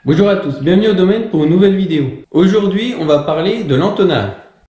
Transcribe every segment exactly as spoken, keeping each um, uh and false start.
Bonjour à tous, bienvenue au domaine pour une nouvelle vidéo. Aujourd'hui, on va parler de l'entonnage.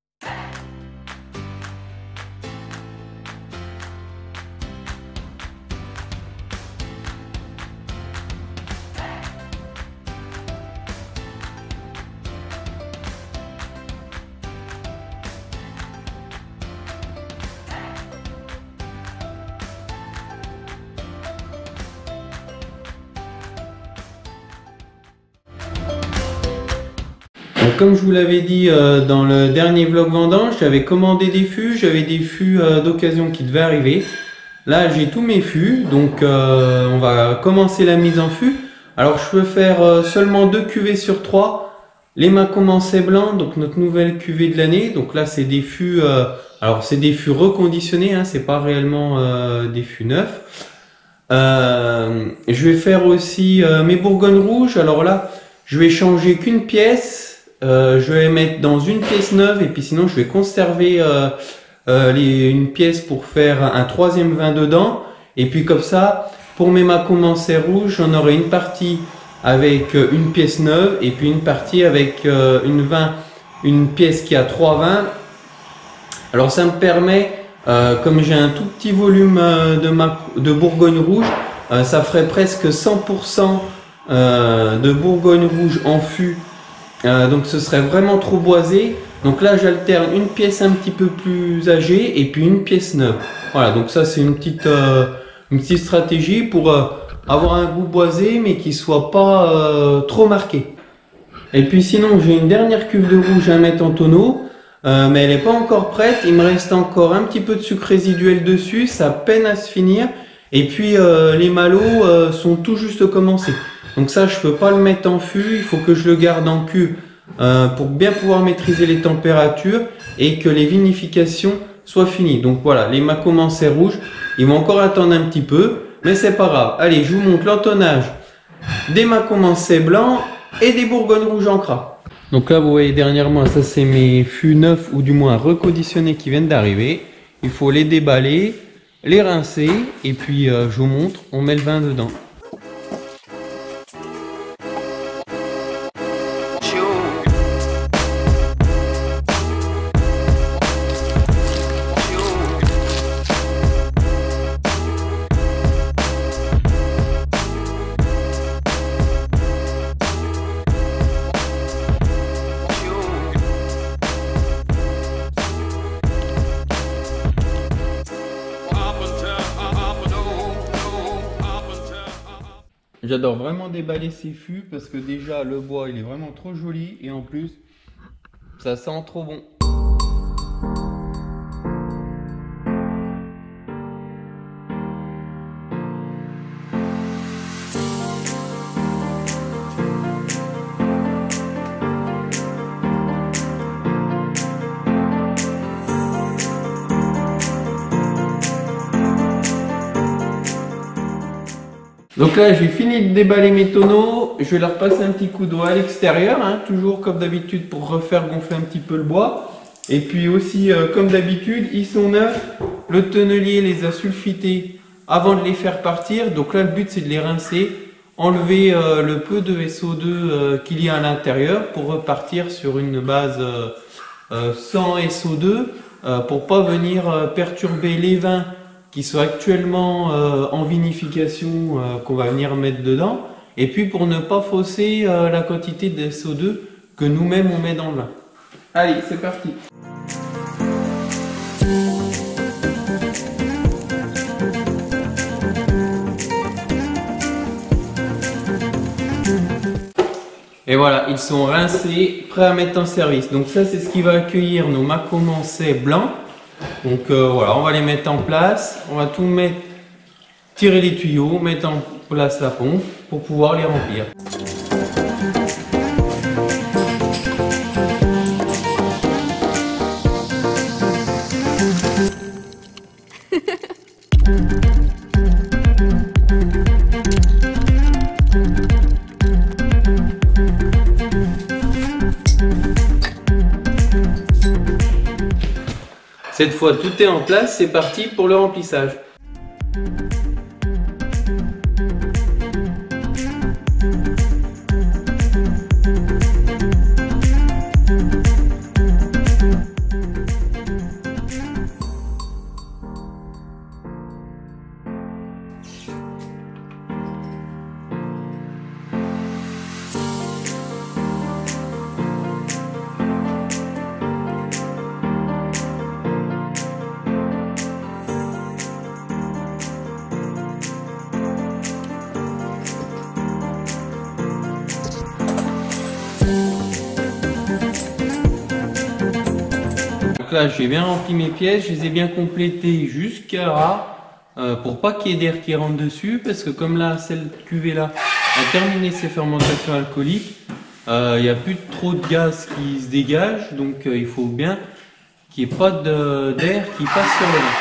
Donc, comme je vous l'avais dit euh, dans le dernier vlog vendange, j'avais commandé des fûts, j'avais des fûts euh, d'occasion qui devaient arriver. Là j'ai tous mes fûts, donc euh, on va commencer la mise en fût. Alors je peux faire euh, seulement deux cuvées sur trois. Les Macomensais blancs, donc notre nouvelle cuvée de l'année. Donc là c'est des fûts, euh, alors c'est des fûts reconditionnés, hein, c'est pas réellement euh, des fûts neufs. Euh, je vais faire aussi euh, mes Bourgognes rouges. Alors là je vais changer qu'une pièce. Euh, je vais les mettre dans une pièce neuve et puis sinon je vais conserver euh, euh, les, une pièce pour faire un troisième vin dedans. Et puis comme ça, pour mes Macomensais rouges, j'en aurai une partie avec une pièce neuve et puis une partie avec euh, une, vin, une pièce qui a trois vins. Alors ça me permet, euh, comme j'ai un tout petit volume euh, de, ma, de Bourgogne rouge, euh, ça ferait presque cent pour cent euh, de Bourgogne rouge en fût. Euh, donc ce serait vraiment trop boisé. Donc là j'alterne une pièce un petit peu plus âgée et puis une pièce neuve. Voilà, donc ça c'est une petite euh, une petite stratégie pour euh, avoir un goût boisé mais qui soit pas euh, trop marqué. Et puis sinon j'ai une dernière cuve de rouge à mettre en tonneau, euh, mais elle n'est pas encore prête. Il me reste encore un petit peu de sucre résiduel dessus, ça peine à se finir. Et puis euh, les malots euh, sont tout juste commencés. Donc ça je peux pas le mettre en fût, il faut que je le garde en cuve euh, pour bien pouvoir maîtriser les températures et que les vinifications soient finies. Donc voilà, les Macomensais rouges, ils vont encore attendre un petit peu, mais c'est pas grave. Allez, je vous montre l'entonnage des Macomensais blancs et des Bourgognes rouges en cras. Donc là vous voyez derrière moi, ça c'est mes fûts neufs ou du moins reconditionnés qui viennent d'arriver. Il faut les déballer, les rincer et puis euh, je vous montre, on met le vin dedans. J'adore vraiment déballer ces fûts parce que déjà le bois il est vraiment trop joli et en plus ça sent trop bon. Donc là j'ai fini de déballer mes tonneaux, je vais leur passer un petit coup d'eau à l'extérieur, hein, toujours comme d'habitude pour refaire gonfler un petit peu le bois. Et puis aussi euh, comme d'habitude ils sont neufs, le tonnelier les a sulfités avant de les faire partir. Donc là le but c'est de les rincer, enlever euh, le peu de S O deux euh, qu'il y a à l'intérieur pour repartir sur une base euh, euh, sans S O deux euh, pour pas venir euh, perturber les vins qui sont actuellement euh, en vinification euh, qu'on va venir mettre dedans, et puis pour ne pas fausser euh, la quantité de S O deux que nous-mêmes on met dans le vin. Allez, c'est parti. Et voilà, ils sont rincés, prêts à mettre en service. Donc ça c'est ce qui va accueillir nos Macomensais blancs. Donc euh, voilà, on va les mettre en place, on va tout mettre, tirer les tuyaux, mettre en place la pompe pour pouvoir les remplir. Cette fois tout est en place, c'est parti pour le remplissage. là j'ai bien rempli mes pièces, je les ai bien complétées jusqu'à là. Euh, pour pas qu'il y ait d'air qui rentre dessus, parce que comme là, cette cuvée là a terminé ses fermentations alcooliques, il euh, n'y a plus trop de gaz qui se dégage, donc euh, il faut bien qu'il n'y ait pas d'air qui passe sur le vin.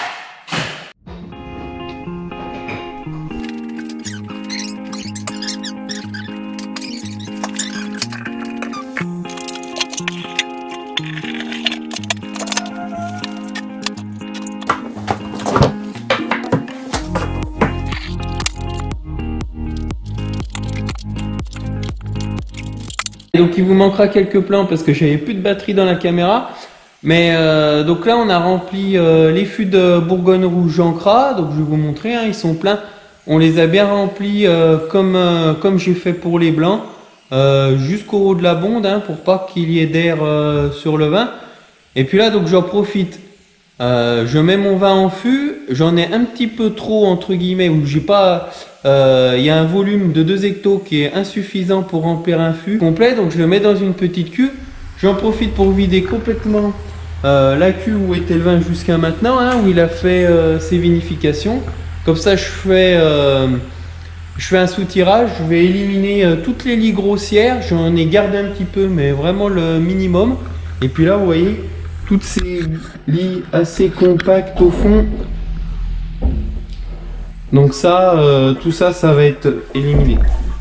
Donc il vous manquera quelques plans parce que j'avais plus de batterie dans la caméra. Mais euh, donc là on a rempli euh, les fûts de Bourgogne Rouge Jancras. Donc je vais vous montrer, hein, ils sont pleins. On les a bien remplis euh, comme, euh, comme j'ai fait pour les blancs. Euh, jusqu'au haut de la bonde, hein, pour pas qu'il y ait d'air euh, sur le vin. Et puis là donc j'en profite. Euh, je mets mon vin en fût. J'en ai un petit peu trop entre guillemets où j'ai pas... Il euh, y a un volume de deux hectos qui est insuffisant pour remplir un fût complet, donc je le mets dans une petite cuve. J'en profite pour vider complètement euh, la cuve où était le vin jusqu'à maintenant, hein, où il a fait euh, ses vinifications. Comme ça, je fais, euh, je fais un soutirage, je vais éliminer euh, toutes les lies grossières. J'en ai gardé un petit peu, mais vraiment le minimum. Et puis là, vous voyez, toutes ces lies assez compactes au fond. Donc ça, euh, tout ça, ça va être éliminé.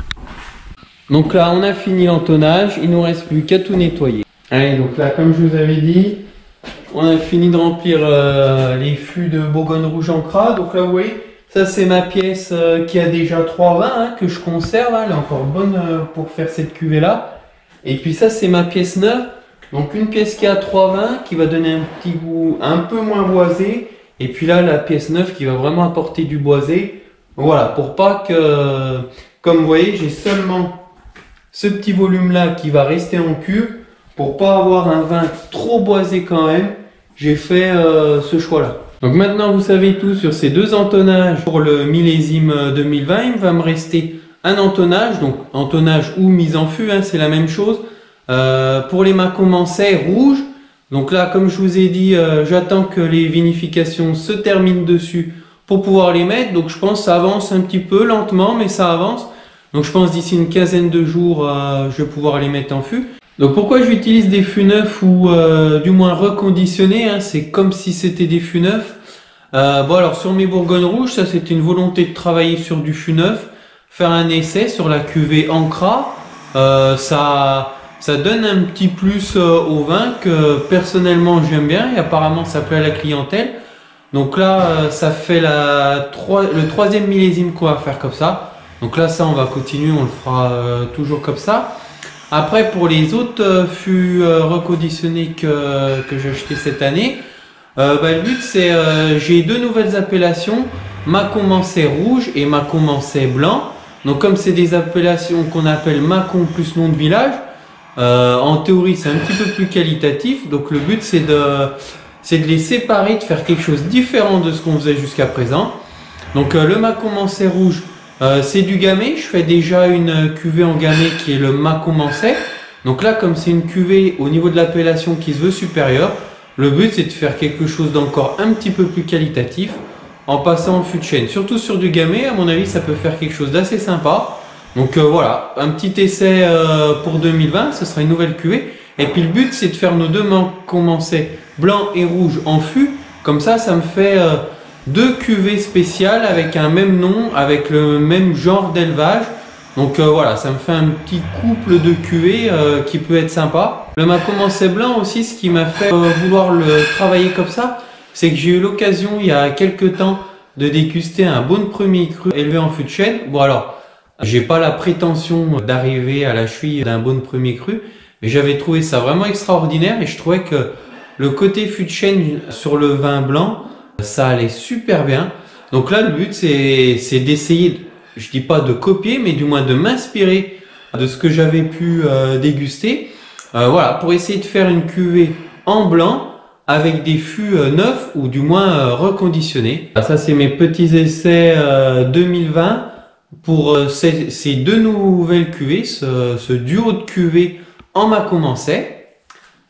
Donc là, on a fini l'entonnage. Il nous reste plus qu'à tout nettoyer. Allez, donc là, comme je vous avais dit, on a fini de remplir euh, les fûts de Bourgogne Rouge Jancras. Donc là, vous voyez, ça c'est ma pièce euh, qui a déjà trois vins, hein, que je conserve. Hein, elle est encore bonne euh, pour faire cette cuvée là. Et puis ça, c'est ma pièce neuve. Donc une pièce qui a trois vins, qui va donner un petit goût un peu moins boisé. Et puis là, la pièce neuve qui va vraiment apporter du boisé. Voilà, pour pas que, comme vous voyez, j'ai seulement ce petit volume-là qui va rester en cuve. Pour pas avoir un vin trop boisé quand même, j'ai fait euh, ce choix-là. Donc maintenant, vous savez tout sur ces deux entonnages pour le millésime deux mille vingt. Il va me rester un entonnage, donc entonnage ou mise en fût, hein, c'est la même chose. Euh, pour les Macon Manset rouges. Donc là, comme je vous ai dit, euh, j'attends que les vinifications se terminent dessus pour pouvoir les mettre. Donc je pense que ça avance un petit peu lentement, mais ça avance. Donc je pense d'ici une quinzaine de jours, euh, je vais pouvoir les mettre en fût. Donc pourquoi j'utilise des fûts neufs ou euh, du moins reconditionnés, hein, c'est comme si c'était des fûts neufs. Euh, bon alors sur mes Bourgognes Rouges, ça c'était une volonté de travailler sur du fût neuf, faire un essai sur la cuvée Ancra. Euh, ça... Ça donne un petit plus euh, au vin que personnellement j'aime bien et apparemment ça plaît à la clientèle. Donc là, euh, ça fait la trois, le troisième millésime qu'on va faire comme ça. Donc là, ça on va continuer, on le fera euh, toujours comme ça. Après, pour les autres euh, fûts euh, reconditionnés que, que j'ai acheté cette année, euh, bah, le but c'est, euh, j'ai deux nouvelles appellations, Macon Manset rouge et Macon Manset blanc. Donc comme c'est des appellations qu'on appelle Macon plus nom de village, Euh, en théorie, c'est un petit peu plus qualitatif. Donc le but, c'est de, c'est de les séparer, de faire quelque chose de différent de ce qu'on faisait jusqu'à présent. Donc euh, le Macon Manset rouge, euh, c'est du gamay. Je fais déjà une cuvée en gamay qui est le Macon Manset. Donc là, comme c'est une cuvée au niveau de l'appellation qui se veut supérieure, le but, c'est de faire quelque chose d'encore un petit peu plus qualitatif en passant en fût de chêne. Surtout sur du gamay, à mon avis, ça peut faire quelque chose d'assez sympa. Donc euh, voilà, un petit essai euh, pour deux mille vingt, ce sera une nouvelle cuvée. Et puis le but, c'est de faire nos deux Macon Manset blanc et rouge en fût. Comme ça, ça me fait euh, deux cuvées spéciales avec un même nom, avec le même genre d'élevage. Donc euh, voilà, ça me fait un petit couple de cuvées euh, qui peut être sympa. Le Macon Manset blanc aussi, ce qui m'a fait euh, vouloir le travailler comme ça, c'est que j'ai eu l'occasion il y a quelques temps de déguster un bon premier cru élevé en fût de chêne. Bon alors, j'ai pas la prétention d'arriver à la cheville d'un bon premier cru, mais j'avais trouvé ça vraiment extraordinaire et je trouvais que le côté fût de chêne sur le vin blanc, ça allait super bien. Donc là, le but, c'est d'essayer, je dis pas de copier, mais du moins de m'inspirer de ce que j'avais pu euh, déguster. Euh, voilà, pour essayer de faire une cuvée en blanc avec des fûts euh, neufs ou du moins euh, reconditionnés. Ça, c'est mes petits essais euh, deux mille vingt. Pour euh, ces, ces deux nouvelles cuvées, ce, ce duo de cuvées en Macon Manset.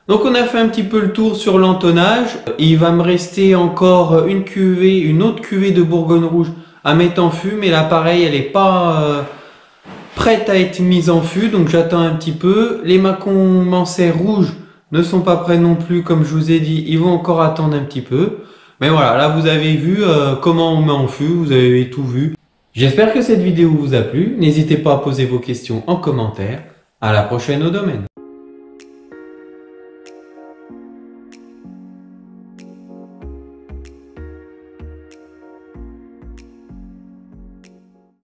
Donc on a fait un petit peu le tour sur l'entonnage. Il va me rester encore une cuvée, une autre cuvée de Bourgogne rouge à mettre en fût, mais là pareil, elle n'est pas euh, prête à être mise en fût, donc j'attends un petit peu. Les Mâcon Manset rouges ne sont pas prêts non plus, comme je vous ai dit, ils vont encore attendre un petit peu. Mais voilà, là vous avez vu euh, comment on met en fût, vous avez tout vu. J'espère que cette vidéo vous a plu. N'hésitez pas à poser vos questions en commentaire. À la prochaine au domaine.